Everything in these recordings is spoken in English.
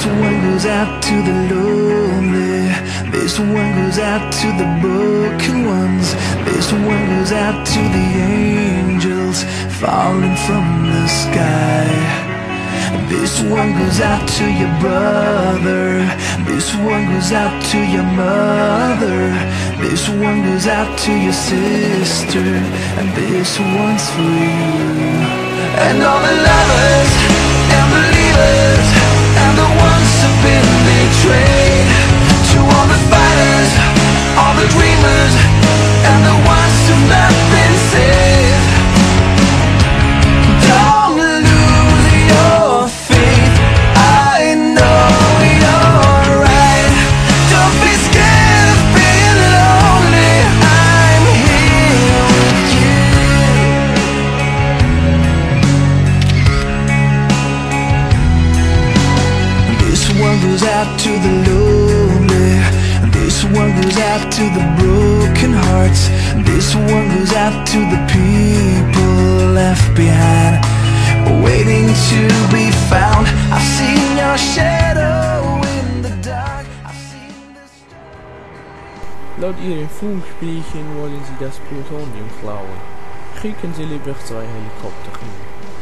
This one goes out to the lonely. This one goes out to the broken ones. This one goes out to the angels falling from the sky. This one goes out to your brother. This one goes out to your mother. This one goes out to your sister. And this one's for you. And all the lovers and believers, and the ones who've been betrayed. To all the fighters, all the dreamers, and the ones who've not been saved. Don't lose your faith, I know you're right. Don't be scared of being lonely, I'm here with you. This one goes out to the lonely. This one goes out to the broken hearts. This one goes out to the people left behind, waiting to be found. I've seen your shadow in the dark. I've seen the stars. Laut ihren Funkspielchen wollen sie das Plutonium klauen. Schicken sie lieber 2 Helikopter hin.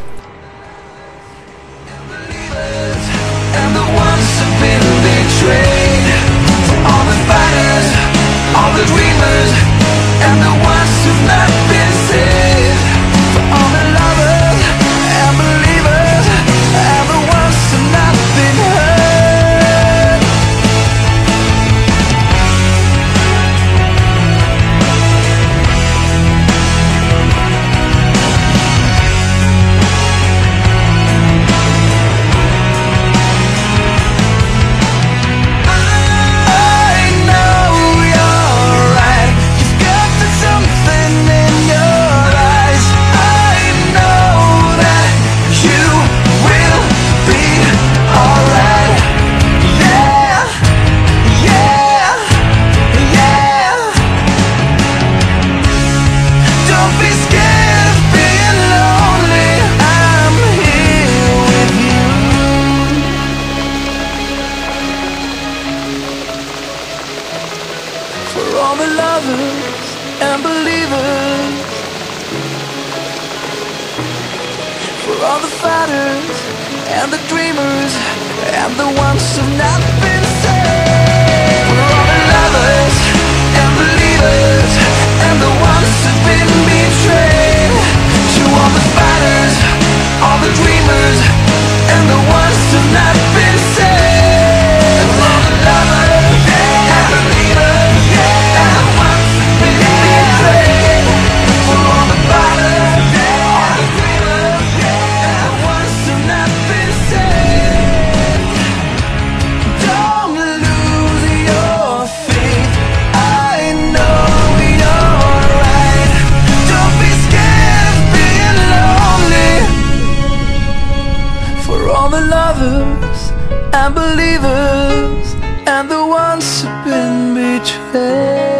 And the ones who've been betrayed. To all the fighters, all the dreamers, and the ones who've not been saved. For all the lovers and believers, and the ones who've not been hurt. For all the lovers and believers, for all the fighters and the dreamers, and the ones who've not been saved. For all the lovers and believers, and the ones who've been betrayed. To all the fighters, all the dreamers, and the ones who've not been saved. For all the lovers and believers, and the ones who've been betrayed. For all the fighters, all the dreamers, and the ones who've not been saved. Don't lose your faith, I know you're right. Don't be scared of being lonely. For all the lovers and believers, and the ones who've been betrayed.